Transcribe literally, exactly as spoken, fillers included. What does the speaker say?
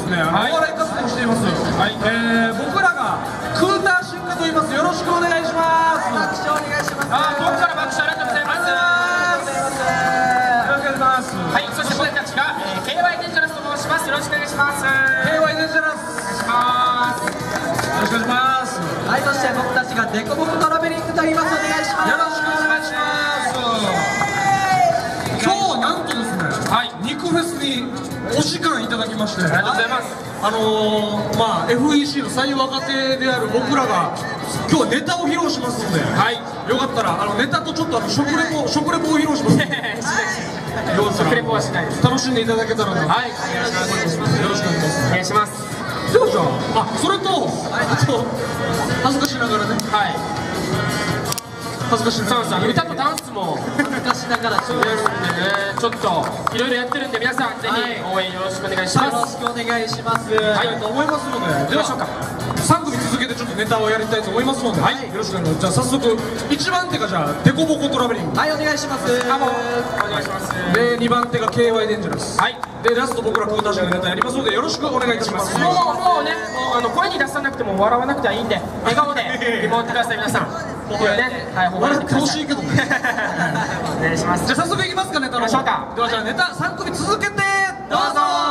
ね、お笑い活動をしています。はい、えー、僕らがクーターシンクと言います。よろしくお願いします。 爆笑お願いします。 あ、僕から爆笑ありがとうございます。 よろしくお願いします。 はい、そして僕たちが、えー、ケーワイ デンジャラスと申します。よろしくお願いします。 ケーワイ デンジャラスお願いします。 よろしくお願いします。 はい、そして僕たちがデコボコトラベリングと言います。お願いします。 よろしくお願いします。今日はなんとですね、はい、肉フェスにお時間いただきまして、 ありがとうございます。 あのー、まあ エフイーシー の最若手である僕らが今日はネタを披露しますので、はい、よかったらあのネタとちょっとあの食レポ食レポを披露しますので食レポはしないです。 楽しんでいただけたらな。はい、 お願いします。 よろしくお願いします。 お願いします。 ではじゃあ、あ、それと、あと恥ずかしながらね、 はい、 恥ずかしながら、 そうそう、歌とダンスも恥ずかしながらやるんでね、ちょっといろいろやってるんで、皆さんぜひ応援よろしくお願いします。 よろしくお願いします。 はい、と思いますので、ではさん組続けてちょっとネタをやりたいと思いますので、はい、よろしくお願いします。じゃあ早速いちばん手がじゃあデコボコトラベリング、 はい、お願いします。 あ、もうお願いします。 でにばん手が ケーワイ デンジャラス、はい、でラスト僕らクーターシングネタやりますのでよろしくお願いいたします。 もうもうね、もうあの声に出さなくても笑わなくてはいいんで、笑顔で見守ってください。皆さんここでね、はい、 笑ってほしいけどねお願いします。 じゃあ早速いきますか、ネタの方。ではじゃあネタさん組続けてどうぞ。